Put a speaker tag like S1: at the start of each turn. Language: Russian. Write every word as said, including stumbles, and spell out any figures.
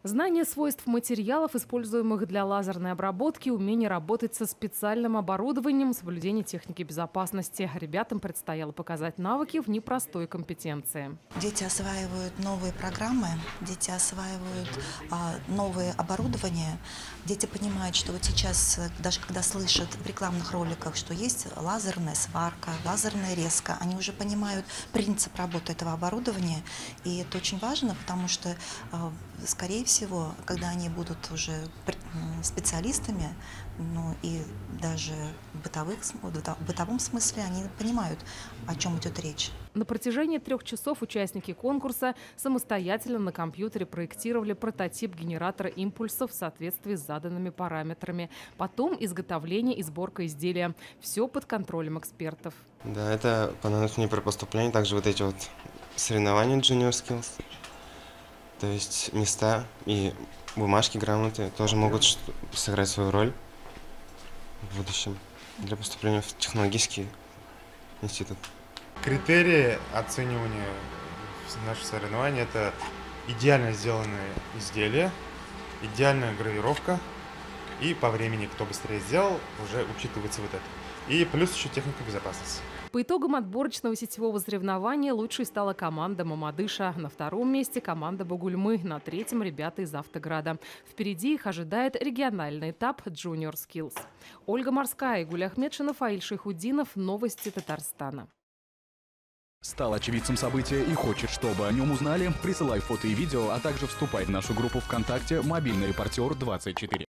S1: Знание свойств материалов, используемых для лазерной обработки, умение работать со специальным оборудованием, соблюдение техники безопасности. Ребятам предстояло показать навыки в непростой компетенции.
S2: Дети осваивают новые программы, дети осваивают а, новые оборудования. Дети понимают, что вот сейчас, даже когда слышат в рекламных роликах, что есть лазерная сварка, лазерная резка, они уже понимают принцип работы этого оборудования. И это очень важно, потому что, а, скорее всего, когда они будут уже специалистами, ну и даже в, бытовых, в бытовом смысле, они понимают, о чем идет речь.
S1: На протяжении трех часов участники конкурса самостоятельно на компьютере проектировали прототип генератора импульсов в соответствии с заданными параметрами. Потом изготовление и сборка изделия. Все под контролем экспертов.
S3: Да, это понадобится мне при поступлении. Также вот эти вот соревнования Junior Skills. То есть места и бумажки, грамоты тоже могут сыграть свою роль в будущем для поступления в технологический институт.
S4: Критерии оценивания наших соревнований – это идеально сделанные изделия, идеальная гравировка, и по времени, кто быстрее сделал, уже учитывается вот это. И плюс еще техника безопасности.
S1: По итогам отборочного сетевого соревнования лучшей стала команда Мамадыша. На втором месте команда Бугульмы, на третьем – ребята из Автограда. Впереди их ожидает региональный этап Junior Skills. Ольга Морская, Игуль Ахмедшинов, Аиль Шейхутдинов. Новости Татарстана.
S5: Стал очевидцем события и хочет, чтобы о нем узнали? Присылай фото и видео, а также вступай в нашу группу ВКонтакте «Мобильный репортер двадцать четыре».